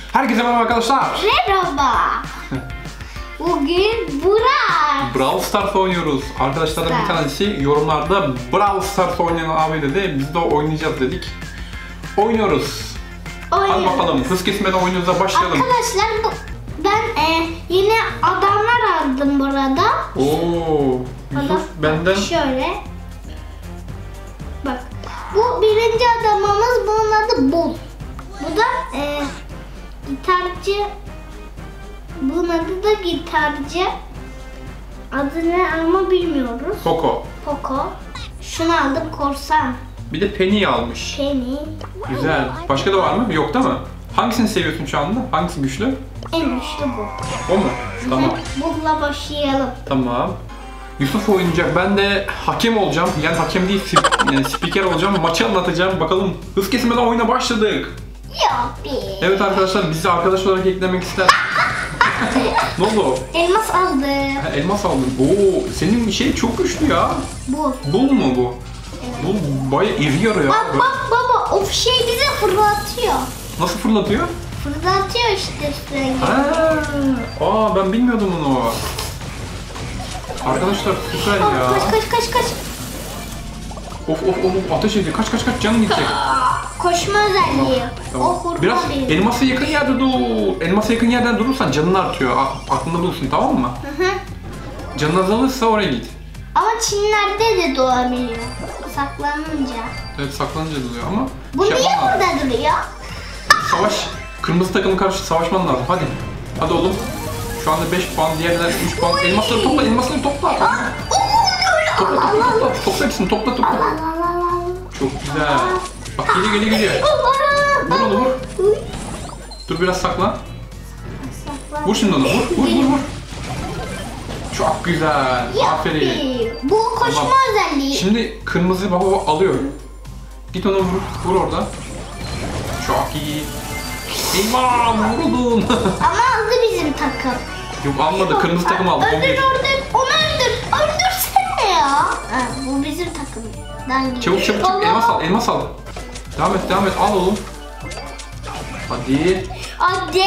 Herkese merhaba arkadaşlar. Merhaba. Bugün Brawl Stars oynuyoruz. Arkadaşlardan bir tanesi yorumlarda Brawl Stars oynayan abi dedi. Biz de oynayacağız dedik. Oynuyoruz. Hadi bakalım hız kesmeden oyunumuza başlayalım. Arkadaşlar ben yine adamlar aldım burada. Oo, Yusuf benden. Şöyle. Bak. Bu birinci adamımız, bunun adı Bull. Bu da gitarcı. Bunun adı da gitarcı. Adı ne ama bilmiyoruz. Poco. Poco. Şunu aldım, korsan. Bir de Penny almış. Penny. Güzel. Başka da var mı? Yok değil mi? Hangisini seviyorsun şu anda? Hangisi güçlü? En güçlü bu. O mu? Tamam. Bull'la başlayalım. Tamam. Yusuf oynayacak. Ben de hakem olacağım. Yani hakem değil, spiker olacağım. Maçı anlatacağım. Bakalım hız kesmeden oyuna başladık. Yuppi. Evet arkadaşlar, bizi arkadaş olarak eklemek ister. Ne oldu? Elmas aldım. Ha, elmas aldın. Oo, senin şey çok güçlü ya. Bu. Bul mu bu? Bul bayağı iri yarı ya. Bak baba, o şey bizi fırlatıyor. Nasıl fırlatıyor? Fırlatıyor işte üstüne. Aa, ben bilmiyordum onu. Arkadaşlar süper ya. Kaç. Of ateş ediyor. Kaç canın gidecek. Koşma özelliği. Tamam. O hurma Biraz bir. elmasa yakın yerde dur. Elmasa yakın yerden durursan canın artıyor. Aklında bulunsun, tamam mı? Hı. Canın azalırsa oraya git. Ama Çinlerde de doğabiliyor. Saklanınca. Evet, saklanınca doluyor ama. Bu niye yapman lazım. burada duruyor? Savaş. Kırmızı takımın karşı savaşman lazım. Hadi. Hadi oğlum. Şu anda 5 puan, diğerler 3 puan. Elmasları topla. Topla hepsini. Topla. Çok güzel. Bak geliyor. Vur onu, vur. Dur biraz saklan. Vur şimdi onu. Vur. Çok güzel. Aferin. Bu koşma Tamam. özelliği. Şimdi kırmızı baba alıyor. Git onu vur orada. Çok iyi. Eyvah, vuruldun. Ama aldı bizim takım. Yok, almadı. Kırmızı takım aldı. Öldür. Onu öldür. Öldürsene ya. Ha, bu bizim takımdan gidiyor. Çabuk. Elmas al. Devam et. Al oğlum. Hadi. Hadi.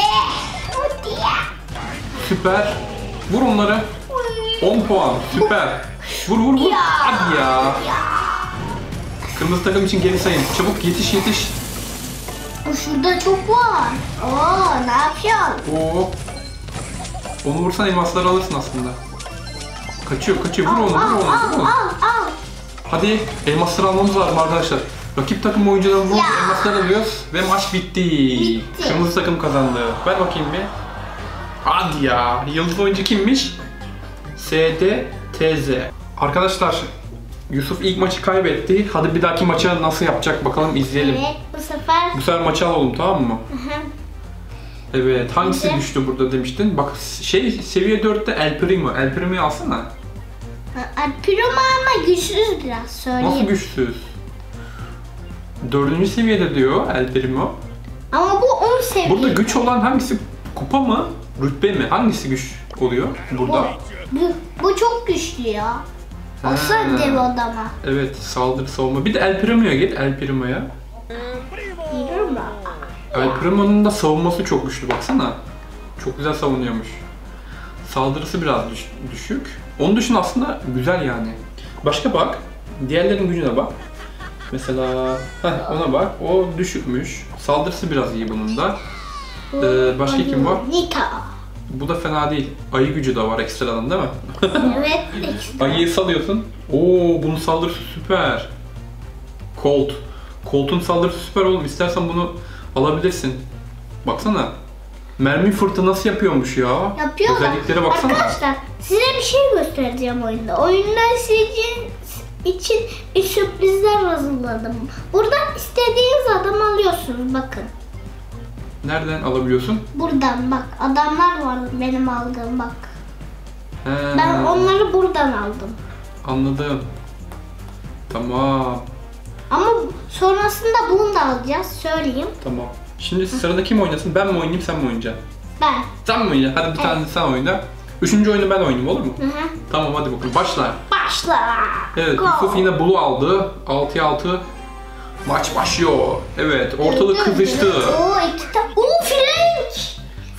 Süper. Vur onları. 10 puan. Süper. Vur. Ya. Hadi ya. Kırmızı takım için geri sayın. Çabuk yetiş. Şurada çok var. Oo, ne yapıyorsun? Oo. Onu vursan elmasları alırsın aslında. Kaçıyor. Vur onu. Al. Hadi elmasları almamız lazım arkadaşlar. Rakip takım oyuncularını vurdu, elmasları alıyoruz ve maç bitti. Kırmızı takım kazandı. Ver bakayım bir. Hadi ya. Yıldız oyuncu kimmiş? SDTZ. Arkadaşlar, Yusuf ilk maçı kaybetti. Hadi bir dahaki maçı nasıl yapacak bakalım, izleyelim. Evet, bu sefer maçı alalım, tamam mı? Evet, hangisi güçlü burada demiştin? Bak seviye 4'te El Primo. El Primo'yu alsana. Primo ama güçsüz biraz, söyleyeyim. Nasıl güçsüz? 4. seviyede diyor El Primo. Ama bu 10 seviye. Burada güç olan hangisi? Kupa mı? Rütbe mi? Hangisi güç oluyor burada? Bu çok güçlü ya. Olsa dev adama. Evet, saldırı savunma. Bir de El Primo'ya git, El Primo'ya. Biliyorum ben. El Primo'nun da savunması çok güçlü, baksana. Çok güzel savunuyormuş. Saldırısı biraz düşük. Onun dışında aslında güzel yani. Başka bak. Diğerlerinin gücüne bak. Mesela ona bak. O düşükmüş. Saldırısı biraz iyi bunun da. Başka kim var? Nita. Bu da fena değil. Ayı gücü de var ekstradan, değil mi? Evet, ekstra. Ayıyı salıyorsun. Oo, bunun saldırısı süper. Colt'un saldırısı süper oğlum. İstersen bunu alabilirsin. Baksana. Mermi fırtınası yapıyormuş ya. Yapıyorlar. Özelliklere baksana. Arkadaşlar, size bir şey göstereceğim oyunda. Oyunda sizin için bir sürprizler hazırladım. Buradan istediğiniz adam alıyorsunuz, bakın. Nereden alabiliyorsun? Buradan bak, adamlar var benim aldığım, bak. He, Ben onları buradan aldım. Anladım. Tamam. Ama sonrasında bunu da alacağız, söyleyeyim. Tamam. Şimdi sırada kim oynasın? Ben mi oynayayım, sen mi oynayacaksın? Ben. Sen mi oynayacaksın? Hadi bir tane sen oyna. 3. oyunu ben oynayayım, olur mu? Hı. Tamam, hadi bakalım. Başla. Başla. Evet, Go. Yusuf yine Blue aldı. 6'ya 6. Maç başlıyor. Evet, ortalık kızıştı. Oo, Frank.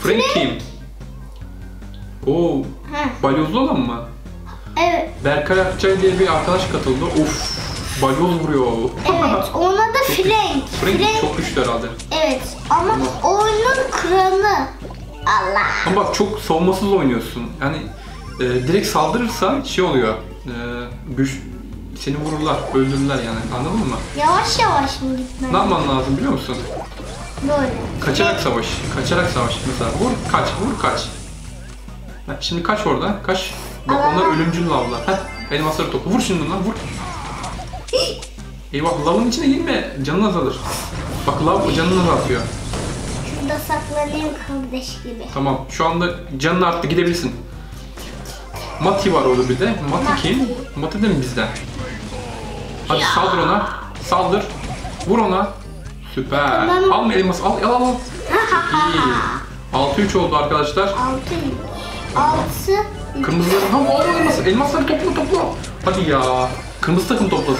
Frank kim? Oo, Heh. balyozlu olan mı? Evet. Berkay Akçay diye bir arkadaş katıldı. Of, balyoz vuruyor. Evet. Ona da Frank. Frank çok güçlü herhalde. Evet. Ama oyunun kralı. Allah. Ama bak çok savunmasız oynuyorsun. Yani direkt saldırırsan şey oluyor. Güç seni vururlar, öldürürler yani. Anladın mı? Yavaş yavaş mı gitmen? Ne yapman lazım biliyor musun? Böyle. Kaçarak savaş. Kaçarak savaş mesela. Vur kaç, vur kaç. Heh, şimdi kaç orada. Kaç. Bak onlar ölümcül lavlar. Heh, elmasları topla. Vur şimdi lan vur. Eyvah lavın içine girme. Canın azalır. Bak lav canını azaltıyor. Şurada saklanayım kardeş gibi. Tamam şu anda canın arttı gidebilirsin. Mati var orada bir de. Mati kim? Mati de mi bizden? Hadi ya. Saldır ona. Saldır. Vur ona. Süper. Al elması. Al al al. İyi. 6-3 oldu arkadaşlar. 6. Kırmızıları tam al elması. Elmasları topla. Hadi ya. Kırmızı takım topladı.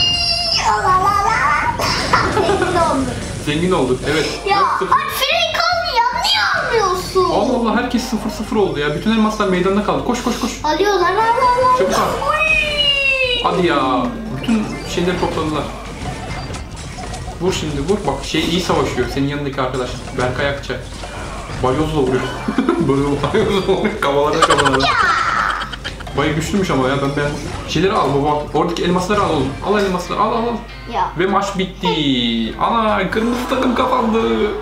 Zengin olduk. Zengin olduk. Evet. Ya Frank al ya. Niye almıyorsun? Allah Allah herkes 0-0 oldu ya. Bütün elmaslar meydanda kaldı. Koş. Alıyorlar. Al. Çabuk al. Hadi ya. Bütün şeyleri topladılar. Vur şimdi vur. Bak şey iyi savaşıyor. Senin yanındaki arkadaş. Berkay Akçay. Balyozla vuruyor. Böyle balyozla vuruyor. Kafalara. Bayağı güçlüymüş ama ya ben şeyleri al baba. Oradaki elmasları al oğlum. Al elmasları al. Ya. Ve maç bitti. Ana kırmızı takım kazandı.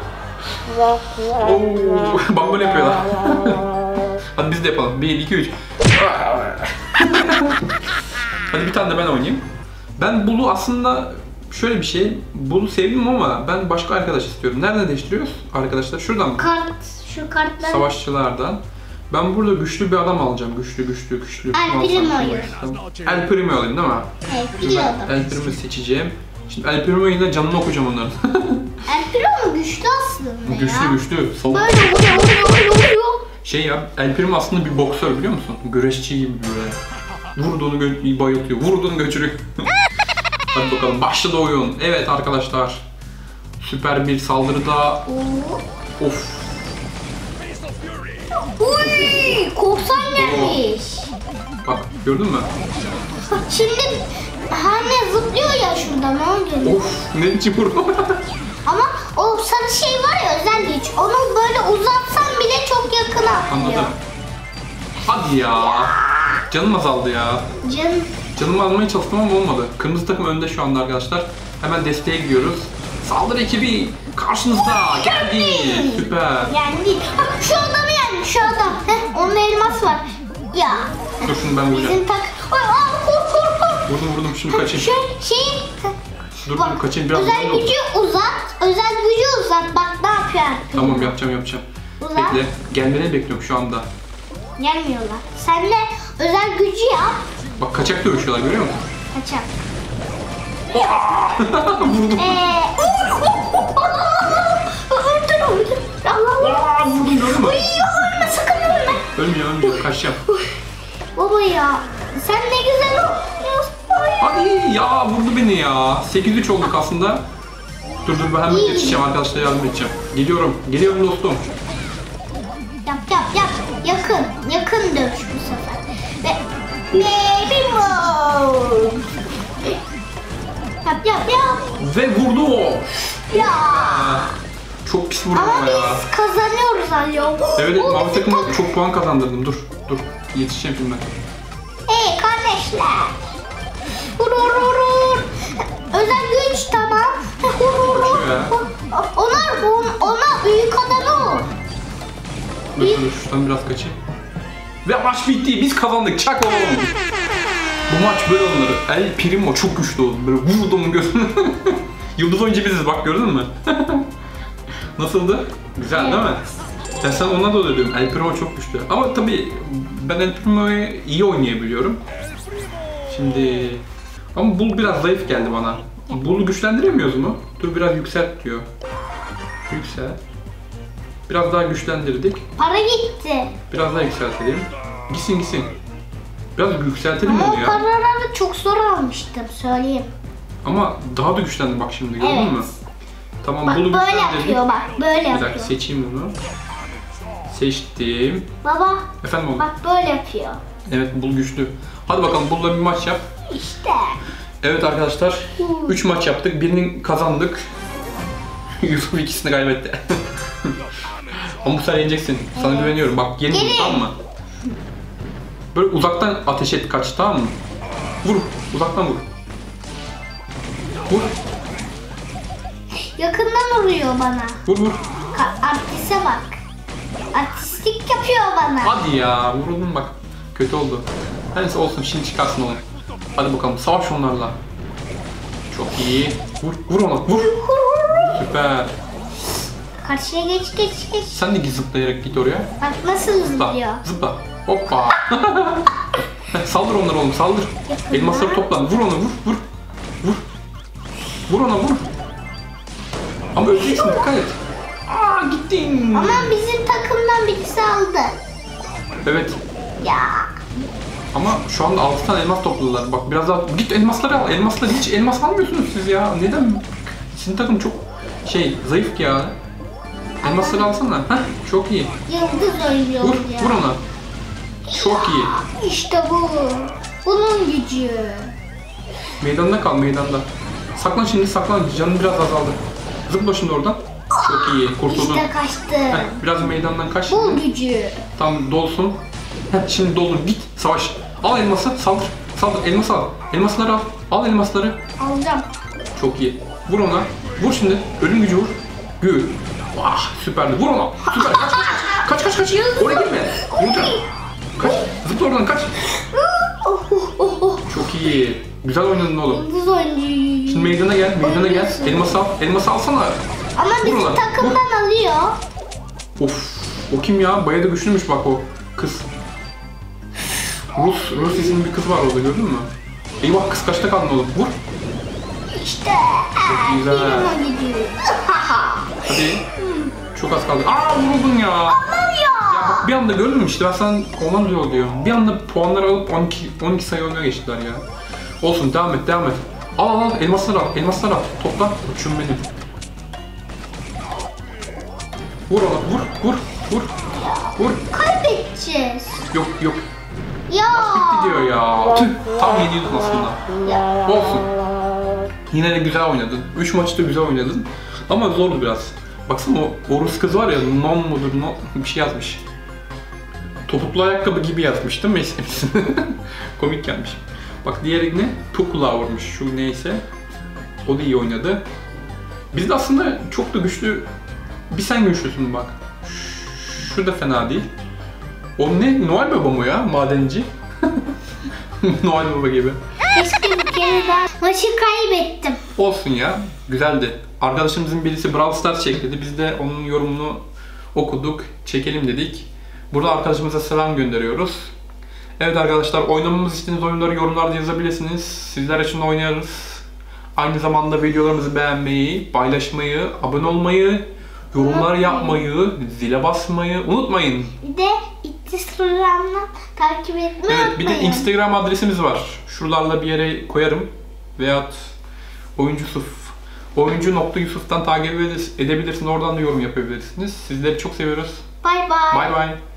Oo, bak böyle yapıyorlar. Hadi biz de yapalım. 1, 2, 3. Hadi bir tane de ben oynayayım. Ben Bull'u aslında şöyle bir şey. Bull'u sevdim ama ben başka arkadaş istiyorum. Nereden değiştiriyoruz arkadaşlar? Şuradan mı? Şu kartlar. Savaşçılardan. Ben burada güçlü bir adam alacağım. Güçlü. El Primo'yu. El Primo alayım değil mi? Evet, El Primo'yu seçeceğim. Şimdi El Primo'yu da canını okuyacağım onların. El Primo güçlü aslında ya. Güçlü. Savun. Böyle vuruyor. Şey ya, El Primo aslında bir boksör biliyor musun? Güreşçi gibi böyle. Vurduğunu bayıltıyor, vurduğunu götürüyor. Hadi bakalım, başladı oyun. Evet arkadaşlar. Süper bir saldırıda. Of. Uy, korsan gelmiş. Bak, gördün mü? Şimdi hani zıplıyor ya şurada, ne oluyor? Of, ne biçim vurdu? Ama o sarı şey var ya, özel güç. Onu böyle uzatsan bile çok yakına atıyor. Anladım. Hadi ya. Canım azaldı ya. Canımı almaya çalıştım ama olmadı. Kırmızı takım önde şu anda arkadaşlar. Hemen desteğe gidiyoruz. Saldırı ekibi karşınızda geldi. Süper. Yani şu adamı yani, şu adam. Onun elmas var. Ya. Dur şunu ben vuracağım. Bizim tak. Kur. Vurdum şunu kaçayım. Dur kaçayım biraz. Özel gücü uzat. Bak ne yapıyor. Tamam yapacağım. Uzat. Bekle. Gelmeni bekliyorum şu anda. Gelmiyorlar. Sen de özel gücü yap. Bak kaçak dövüşüyorlar görüyor musun? Kaçak. Vurdum. Öldür. Allah. Vurdum gördün mü? Ölme, sakın ölme. Ölmeyeceğim. Kaçacağım. Baba ya. Sen ne güzel oynuyorsun. Hadi ya vurdu beni ya. 8-3 olduk aslında. Dur ben hemen yetişeceğim arkadaşlar, yardım edeceğim. Geliyorum dostum. Yap. Yakın dövüş bu sefer. Ve baby mode. Yap. Ve vurdu o. Ya. Çok pis vurdu Ama ya. biz kazanıyoruz alo. Evet mavi takıma çok puan kazandırdım. Dur. Yetişeceğim şimdi ben. Hey kardeşler. Vur. Özel güç tamam. Vur. Ona büyük adamı vur. Dur şuradan biraz kaçayım. Ve maç bitti. Biz kazandık. Çak oğlum. Bu maç böyle onları. El Primo çok güçlü oldu. Böyle vurdum gözüne. Yıldız oyuncu biziz bak, gördün mü? Nasıldı? Güzel değil mi? Ya sen ona da öyle diyorum. El Primo çok güçlü. Ama tabii ben El Primo'yu iyi oynayabiliyorum. Şimdi... Ama Bull biraz zayıf geldi bana. Bull'u güçlendiremiyoruz mu? Dur biraz yükselt diyor. Yükselt. Biraz daha güçlendirdik. Para gitti. Biraz daha yükseltelim. Gitsin. Biraz yükseltelim Ama onu o ya. paraları çok zor almıştım, söyleyeyim. Ama daha da güçlendi bak şimdi, gördün mü? Tamam, Bak Bull'u böyle güçlendirdik. yapıyor, bak böyle Bir yapıyor. dakika seçeyim bunu. Seçtim. Baba Efendim oğlum? bak böyle yapıyor. Evet, Bul güçlü. Hadi bakalım Bul'la bir maç yap. İşte. Evet arkadaşlar, 3 maç yaptık. Birini kazandık. Yusuf ikisini kaybetti. Ama bu sefer yeneceksin. Sana güveniyorum. Bak yeni vur, tamam mı? Böyle uzaktan ateş et, kaç, tamam mı? Vur, uzaktan vur. Vur, Yakından vuruyor bana. vur, vur. Artiste bak. Artistlik yapıyor bana. Hadi ya, vuruldun bak. Kötü oldu. Neyse olsun, şimdi çıkarsın oğlum. Hadi bakalım, savaş onlarla. Çok iyi. Vur, vur ona, vur. Süper. Karşıya geç. Sen de zıplayarak git oraya. Bak nasıl Zıpla, zıplıyor. zıpla. Hoppa. Saldır onları oğlum, saldır. Elmasları topla. Vur onu, vur, vur. Vur. Vur ona, vur. Ama öleceksin, dikkat et. Aa, gittin. Ama bizim takımdan birisi aldı. Evet. Ya. Ama şu anda 6 tane elmas topladılar. Bak biraz daha git elmasları al. Elmasları hiç elmas almıyorsunuz siz ya. Neden? Sizin takım çok zayıf ki ya. Elmasları alsana. Heh, çok iyi. Yıldız oynuyor Vur, ya. vur ona. Çok iyi. İşte bu. Bunun gücü. Meydanda kal, meydanda. Saklan şimdi, saklan. Canın biraz azaldı. Zıpla şimdi oradan. Çok iyi, kurtuldun. İşte kaçtı. Heh, biraz meydandan kaç. Bu gücü. Tam dolsun. Heh, şimdi doldur, git, savaş. Al elması, saldır. Saldır, elması al. Elmasları al. Al elmasları. Alacağım. Çok iyi. Vur ona. Vur şimdi. Ölüm gücü vur. Gül. Vah, süperdi. Vur ona. Süper. Kaç, kaç, kaç, kaç. Oraya girme. Vuracağım. Kaç. Zıpla oradan, kaç. Çok iyi. Güzel oynadın oğlum. Yıldız oynuyor. Şimdi meydana gel, meydana gel. Oynuyorsun. Elması al. Elması alsana. Ama Vur bizim ona, takımdan alıyor. Of. O kim ya? Bayağı da güçlüymüş bak o kız. Rus isimli bir kız var orada, gördün mü? Eyvah, kız kaçta kaldın oğlum? Vur. İşte. Çok güzel. Benim o gücü. Hadi. Çok az kaldı. Aa, vuruldun ya. Ya bak, bir anda gördün mü işte, ben sana ondan diyor diyorum. Bir anda puanları alıp 12 sayı önüne geçtiler ya. Olsun, devam et, devam et. Al, elmasları al, elmasları al. Topla, uçum benim. Vur ona, vur. Vur. Kaybedeceğiz. Yok. Ya. Bitti diyor ya. Tüh, tam yeniyordun aslında. Ya. Olsun. Yine de güzel oynadın. 3 maçta güzel oynadın. Ama zordu biraz. Baksana o Rus kız var ya, non mudur, bir şey yazmış. Topuklu ayakkabı gibi yazmış değil mi ismini? Komik gelmiş. Bak diğeri ne? Tukula vurmuş, şu neyse. O da iyi oynadı. Biz de aslında çok da güçlü. Bir sen güçlüsün bak. Şu da fena değil. O ne? Noel Baba mı ya? Madenci. Noel Baba gibi. Keşke bir kere daha maçı kaybettim. Olsun ya. Güzeldi. Arkadaşımızın birisi Brawl Stars çekti. Biz de onun yorumunu okuduk. Çekelim dedik. Burada arkadaşımıza selam gönderiyoruz. Evet arkadaşlar, oynamamızı istediğiniz oyunları yorumlarda yazabilirsiniz. Sizler için oynarız. Aynı zamanda videolarımızı beğenmeyi, paylaşmayı, abone olmayı, yorumlar yapmayı, zile basmayı unutmayın. Bir de Instagram'dan takip etmeyi Evet, bir de unutmayın. Instagram adresimiz var. Şuralarla bir yere koyarım. Veyahut oyuncu.yusuf'tan takip edebilirsiniz. Oradan da yorum yapabilirsiniz. Sizleri çok seviyoruz. Bay bay. Bay bay.